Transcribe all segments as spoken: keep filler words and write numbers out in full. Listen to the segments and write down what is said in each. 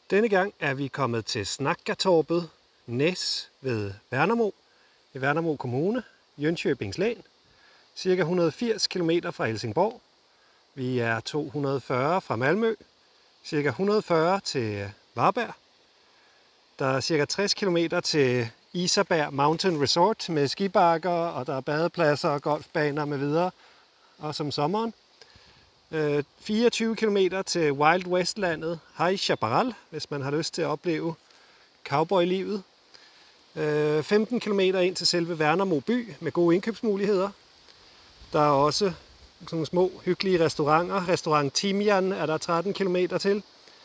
Denne gang er vi kommet til Snakkatorpet Næs ved Värnamo i Värnamo Kommune, Jönköpings län, cirka et hundrede og firs kilometer fra Helsingborg. Vi er to hundrede og fyrre fra Malmø, cirka et hundrede og fyrre til Varberg. Der er cirka tres kilometer til Isaberg Mountain Resort med skibakker, og der er badepladser og golfbaner med videre, også om sommeren. fireogtyve kilometer til Wild West-landet High Chaparral, hvis man har lyst til at opleve cowboy-livet. femten kilometer ind til selve Värnamo by med gode indkøbsmuligheder. Der er også sådan små hyggelige restauranter. Restaurant Timian er der tretten kilometer til.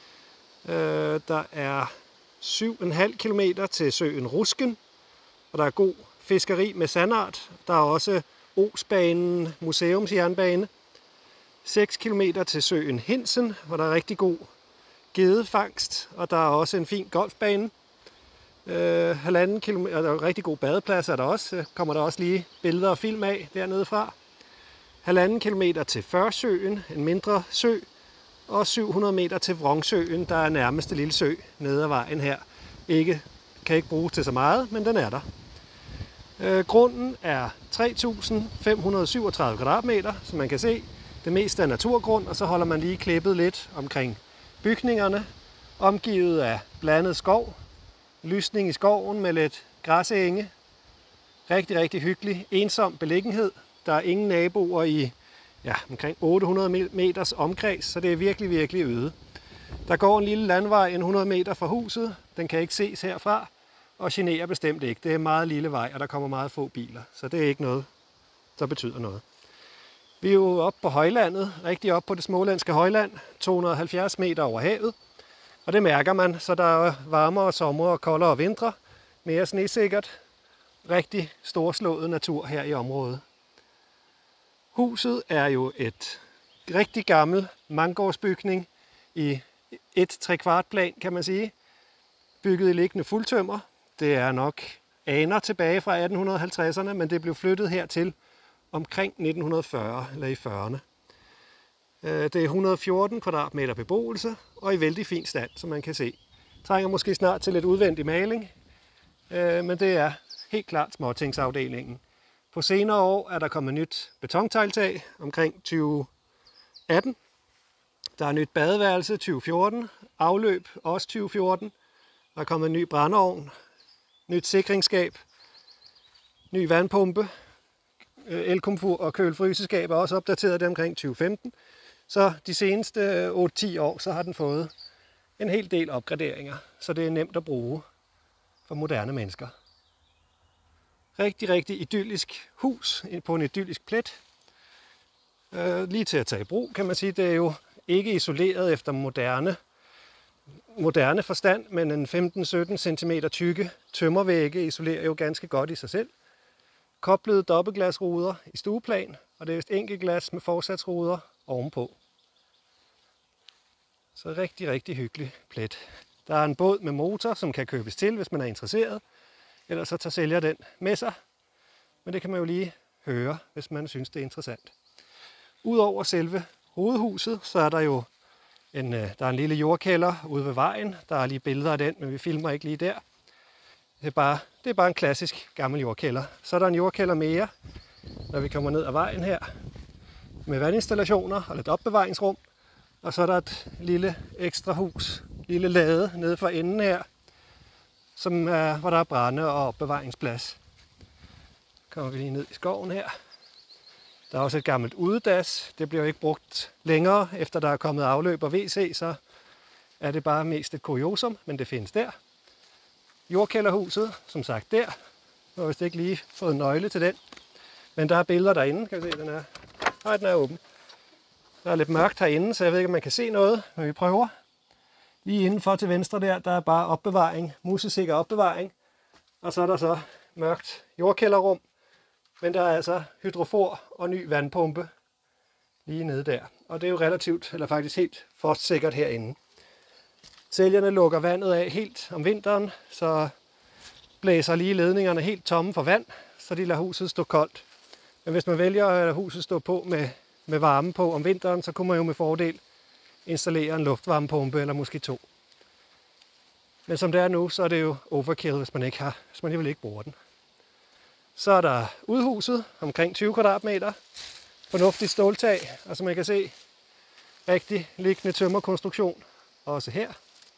Der er syv komma fem kilometer til søen Rusken, og der er god fiskeri med sandart. Der er også Osbanen, museumsjernbane. seks kilometer til søen Hinsen, hvor der er rigtig god gedefangst, og der er også en fin golfbane. Øh, halvanden kilometer, og der er rigtig god badeplads, er der også. Kommer der også lige billeder og film af dernede fra. Halvanden kilometer til Førsøen, en mindre sø, og syv hundrede meter til Vrongsøen, der er nærmeste lille sø nede ad vejen her. Ikke, kan ikke bruges til så meget, men den er der. Øh, grunden er tre tusind fem hundrede og syvogtredive kvadratmeter, som man kan se. Det meste er naturgrund, og så holder man lige klippet lidt omkring bygningerne, omgivet af blandet skov, lysning i skoven med lidt græsenge. Rigtig, rigtig hyggelig, ensom beliggenhed. Der er ingen naboer i ja, omkring otte hundrede meters omkreds, så det er virkelig, virkelig øde. Der går en lille landvej hundrede meter fra huset. Den kan ikke ses herfra, og generer bestemt ikke. Det er en meget lille vej, og der kommer meget få biler, så det er ikke noget, der betyder noget. Vi er jo oppe på højlandet, rigtig oppe på det smålandske højland, to hundrede og halvfjerds meter over havet. Og det mærker man, så der er varmere sommer og koldere vintre, mere snesikkert. Rigtig storslået natur her i området. Huset er jo et rigtig gammel mangårdsbygning i et trekvart plan, kan man sige. Bygget i liggende fuldtømmer. Det er nok aner tilbage fra atten halvtredserne, men det blev flyttet hertil omkring nitten fyrre eller i fyrrerne. Det er et hundrede og fjorten kvadratmeter beboelse og i vældig fin stand, som man kan se. Trænger måske snart til lidt udvendig maling, men det er helt klart småtingsafdelingen. På senere år er der kommet nyt betontegltag omkring tyve atten. Der er nyt badeværelse tyve fjorten, afløb også tyve fjorten. Der er kommet en ny brændeovn, nyt sikringsskab, ny vandpumpe. Elkomfur og kølefryseskab er også opdateret det omkring tyve femten. Så de seneste otte til ti år, så har den fået en hel del opgraderinger, så det er nemt at bruge for moderne mennesker. Rigtig, rigtig idyllisk hus på en idyllisk plet. Lige til at tage i brug, kan man sige. Det er jo ikke isoleret efter moderne, moderne forstand, men en femten til sytten centimeter tykke tømmervægge isolerer jo ganske godt i sig selv. Koblede dobbeltglasruder i stueplan, og det er vist enkeltglas med forsatsruder ovenpå. Så rigtig, rigtig hyggelig plet. Der er en båd med motor, som kan købes til, hvis man er interesseret. Ellers så tager sælger den med sig. Men det kan man jo lige høre, hvis man synes, det er interessant. Udover selve hovedhuset, så er der jo en, der er en lille jordkælder ude ved vejen. Der er lige billeder af den, men vi filmer ikke lige der. Det er, bare, det er bare en klassisk gammel jordkælder. Så er der en jordkælder mere, når vi kommer ned ad vejen her, med vandinstallationer og lidt opbevaringsrum. Og så er der et lille ekstra hus, lille lade nede for enden her, som er, hvor der er brænde og opbevaringsplads. Så kommer vi lige ned i skoven her. Der er også et gammelt udedas. Det bliver jo ikke brugt længere, efter der er kommet afløb og W C, så er det bare mest et kuriosum, men det findes der. Jordkælderhuset, som sagt der. Nu har vist ikke lige fået nøgle til den. Men der er billeder derinde, kan vi se, den er. Nej, den er åben. Der er lidt mørkt herinde, så jeg ved ikke, om man kan se noget, men vi prøver. Lige indenfor til venstre der, der er bare opbevaring, musesikker opbevaring. Og så er der så mørkt jordkælderrum. Men der er altså hydrofor og ny vandpumpe lige nede der. Og det er jo relativt, eller faktisk helt frostsikkert herinde. Sælgerne lukker vandet af helt om vinteren, så blæser lige ledningerne helt tomme for vand, så de lader huset stå koldt. Men hvis man vælger at lade huset stå på med, med varme på om vinteren, så kunne man jo med fordel installere en luftvarmepumpe eller måske to. Men som det er nu, så er det jo overkill, hvis man ikke har, hvis man alligevel ikke bruger den. Så er der udhuset omkring tyve kvadratmeter. Fornuftigt ståltag, og som man kan se, rigtig liggende tømmerkonstruktion også her.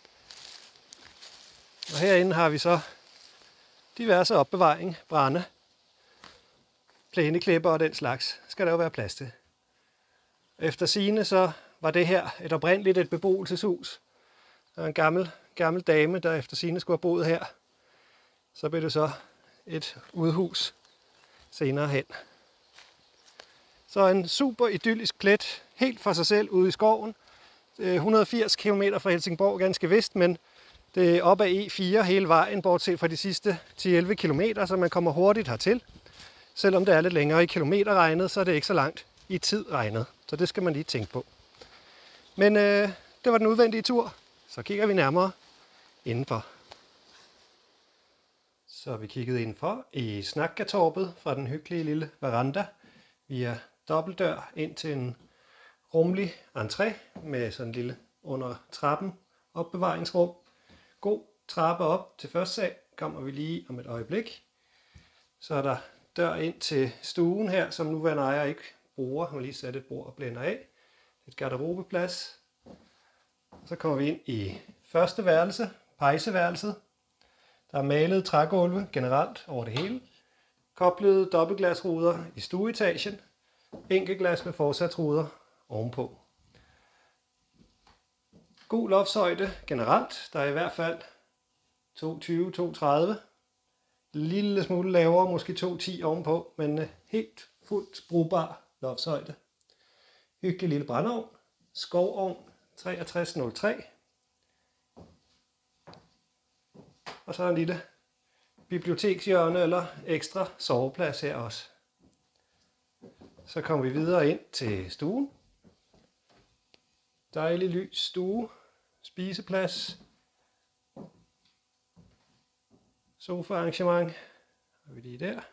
Og herinde har vi så diverse opbevaring, brænde, plæneklipper og den slags. Skal der jo være plads til. Efter sigende så var det her et oprindeligt et beboelseshus. Der var en gammel, gammel dame, der efter sigende skulle have boet her. Så blev det så et udhus senere hen. Så en super idyllisk plet, helt for sig selv ude i skoven. et hundrede og firs kilometer fra Helsingborg, ganske vist, men det er op ad E fire hele vejen, bortset fra de sidste ti til elleve kilometer, så man kommer hurtigt hertil. Selvom det er lidt længere i kilometer regnet, så er det ikke så langt i tid regnet. Så det skal man lige tænke på. Men øh, det var den udvendige tur. Så kigger vi nærmere indenfor. Så har vi kigget indenfor i Snakkatorpet fra den hyggelige lille veranda. Vi er dobbeltdør ind til en rummelig entré med sådan en lille under trappen opbevaringsrum. God trappe op til første sal, kommer vi lige om et øjeblik. Så er der dør ind til stuen her, som nuværende ejer ikke bruger. Jeg har lige sat et bord og blænder af. Et garderobeplads. Så kommer vi ind i første værelse, pejseværelset. Der er malet trægulve generelt over det hele. Koblede dobbeltglasruder i stueetagen. Enkeltglas med forsatsruder ovenpå. God loftshøjde generelt. Der er i hvert fald to tyve til to tredive. Lille smule lavere, måske to ti ovenpå, men helt fuldt brugbar loftshøjde. Hyggelig lille brændeovn. Skovovn treogtres nul tre. Og så en lille bibliotekshjørne eller ekstra soveplads her også. Så kommer vi videre ind til stuen. Dejlig lys stue. Spiseplads. Sofa-arrangement. Har vi lige der.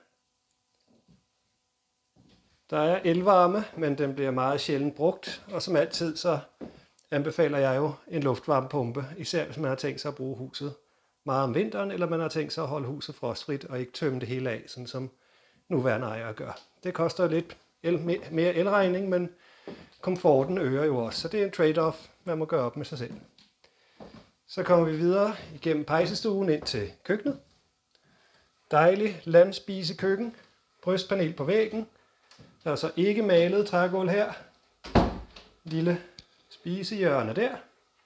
Der er elvarme, men den bliver meget sjældent brugt. Og som altid så anbefaler jeg jo en luftvarmepumpe, især hvis man har tænkt sig at bruge huset meget om vinteren, eller man har tænkt sig at holde huset frostfrit og ikke tømme det hele af, sådan som nuværende ejere gør. Det koster lidt el, mere elregning, men komforten øger jo også, så det er en trade-off, man må gøre op med sig selv. Så kommer vi videre igennem pejsestuen ind til køkkenet. Dejlig landspisekøkken, brystpanel på væggen. Der er så ikke malet trægulv her. Lille spisehjørne der.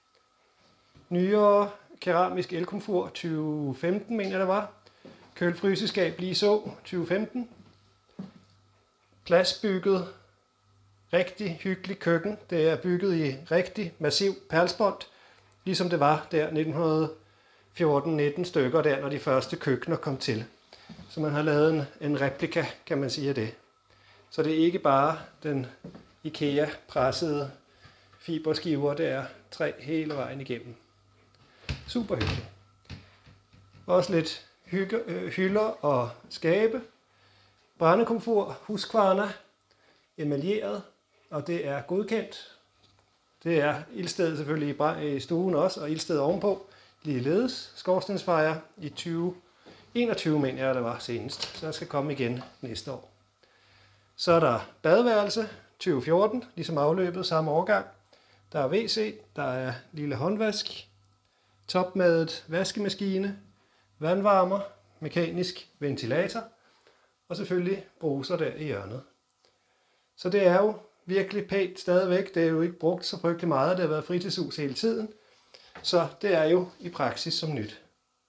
Nyere keramisk elkomfur tyve femten, mener jeg det var. Kølfryseskab lige så tyve femten. Pladsbygget, rigtig hyggelig køkken. Det er bygget i rigtig massiv perlspont, ligesom det var der nitten fjorten nitten stykker der, når de første køkkener kom til. Så man har lavet en, en replika, kan man sige af det. Så det er ikke bare den IKEA pressede fiberskiver, det er træ hele vejen igennem. Super hyggeligt. Også lidt hygge, øh, hylder og skabe. Brændekomfur, Husqvarna, emaljeret, og det er godkendt. Det er ildstedet selvfølgelig i stuen også, og ildstedet ovenpå. Ligeledes skorstensfejer i tyve enogtyve, mener jeg, det var senest. Så jeg skal komme igen næste år. Så er der badeværelse, tyve fjorten, ligesom afløbet, samme årgang. Der er W C, der er lille håndvask, topmadet vaskemaskine, vandvarmer, mekanisk ventilator og selvfølgelig bruser der i hjørnet. Så det er jo virkelig pænt stadigvæk. Det er jo ikke brugt så frygtelig meget. Det har været fritidshus hele tiden. Så det er jo i praksis som nyt.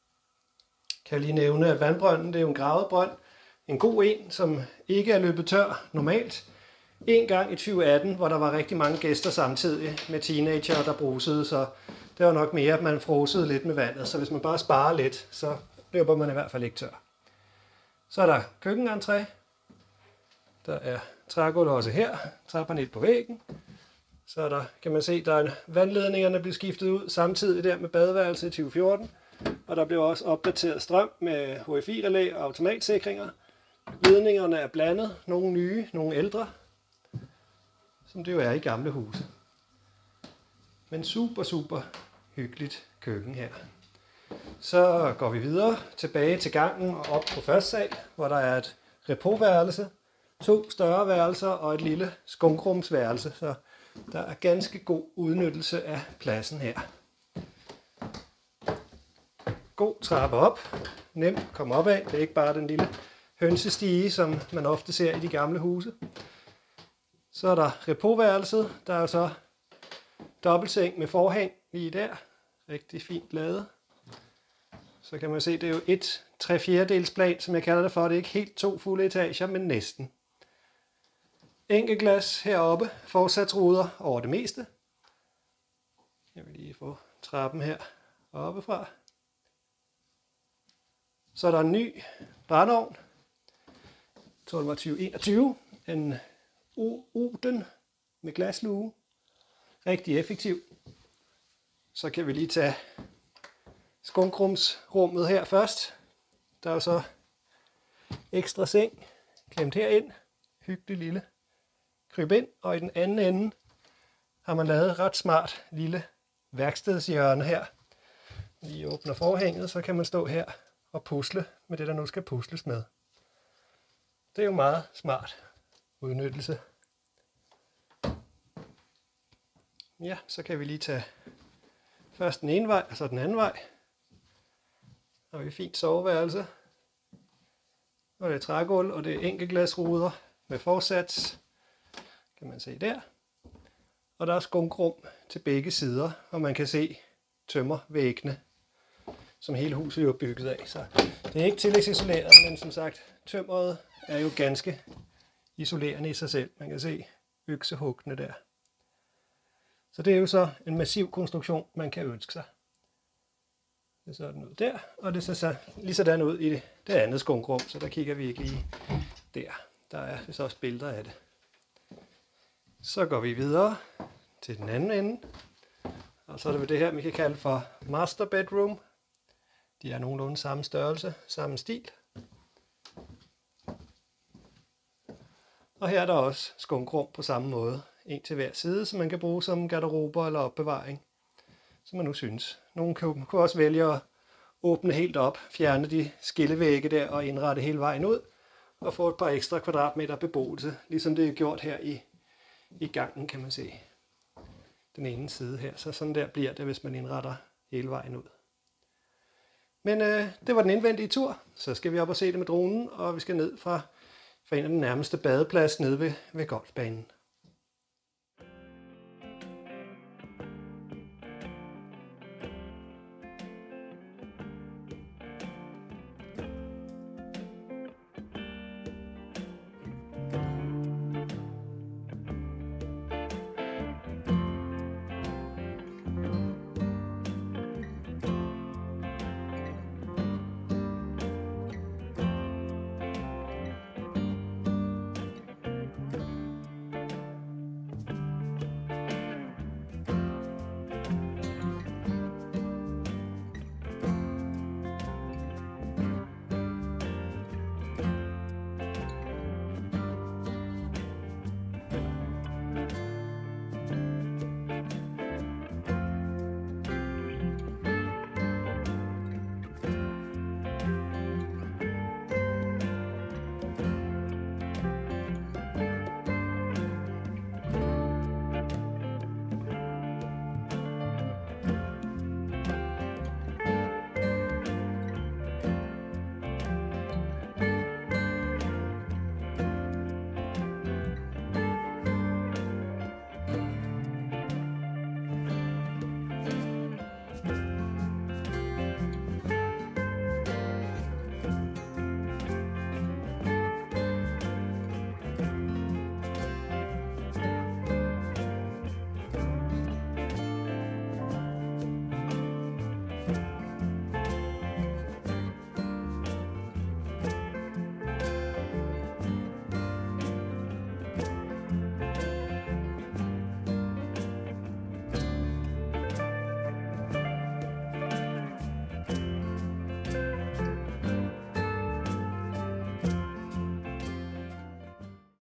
Kan jeg lige nævne, at vandbrønden, det er jo en gravet brønd. En god en, som ikke er løbet tør normalt. En gang i tyve atten, hvor der var rigtig mange gæster samtidig med teenager, der brusede, så det var nok mere, at man frosede lidt med vandet. Så hvis man bare sparer lidt, så løber man i hvert fald ikke tør. Så er der køkkenentré. Der er trægulv også her. Træpanel på væggen. Så er der, kan man se, der er vandledningerne bliver skiftet ud samtidig der med badeværelset i tyve fjorten. Og der bliver også opdateret strøm med H F I-relæ og automatsikringer. Ledningerne er blandet. Nogle nye, nogle ældre. Som det jo er i gamle huse. Men super, super hyggeligt køkken her. Så går vi videre tilbage til gangen og op på første sal, hvor der er et repoværelse, to større værelser og et lille skunkrumsværelse. Så der er ganske god udnyttelse af pladsen her. God trappe op. Nemt at komme op af. Det er ikke bare den lille hønsestige, som man ofte ser i de gamle huse. Så er der repoværelset. Der er jo så dobbeltseng med forhæng lige der. Rigtig fint lavet. Så kan man se, det er jo et tre fjerdedels plan, som jeg kalder det for. Det er ikke helt to fulde etager, men næsten. Enkeltglas heroppe. Forsatsruder over det meste. Jeg vil lige få trappen her oppefra. Så er der en ny brændeovn. Jeg tror, det var tyve enogtyve. En Oden med glasluge. Rigtig effektiv. Så kan vi lige tage skunkrumsrummet her først. Der er jo så ekstra seng klemt herind. Hyggelig lille kryb ind. Og i den anden ende har man lavet ret smart lille værkstedshjørne her. Lige åbner forhænget, så kan man stå her og pusle med det, der nu skal pusles med. Det er jo meget smart udnyttelse. Ja, så kan vi lige tage først den ene vej, og så den anden vej. Der har vi fint soveværelse. Og det er trægulv, og det er enkeltglasruder med forsats. Kan man se der. Og der er skunkrum til begge sider, og man kan se tømmervæggene, som hele huset er bygget af. Så det er ikke tillægsisoleret, men som sagt, tømmeret er jo ganske isolerende i sig selv. Man kan se øksehuggene der. Så det er jo så en massiv konstruktion, man kan ønske sig. Det ser sådan ud der, og det ser så lige sådan ud i det andet skunkrum, så der kigger vi ikke lige der. Der er så også billeder af det. Så går vi videre til den anden ende, og så er det det her, vi kan kalde for master bedroom. De er nogenlunde samme størrelse, samme stil. Og her er der også skunkrum på samme måde. En til hver side, som man kan bruge som garderober eller opbevaring, som man nu synes. Nogle kan også vælge at åbne helt op, fjerne de skillevægge der og indrette hele vejen ud, og få et par ekstra kvadratmeter beboelse, ligesom det er gjort her i, i gangen, kan man se. Den ene side her, så sådan der bliver det, hvis man indretter hele vejen ud. Men øh, det var den indvendige tur. Så skal vi op og se det med dronen, og vi skal ned fra, fra en af den nærmeste badeplads nede ved, ved golfbanen.